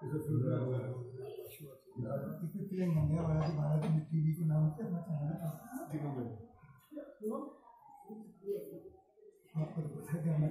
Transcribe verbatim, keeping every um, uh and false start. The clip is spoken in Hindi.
फिल्म मंदिर वाला भारत में टीवी के नाम से अपना चैनल आपको बता देना।